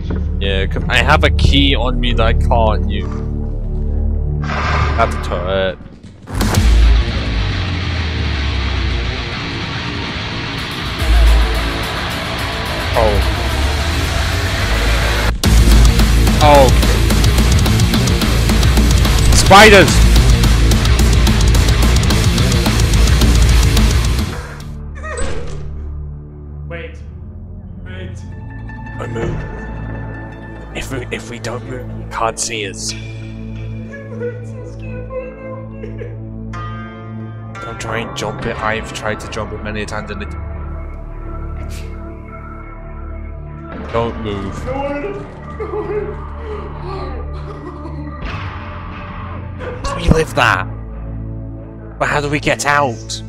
Yeah, because I have a key on me that I can't use. That's a turret. Oh. Oh. Spiders! Wait. I move. If we don't move, you can't see us. Don't try and jump it. I've tried to jump it many times and it... Don't move. We live that. But how do we get out?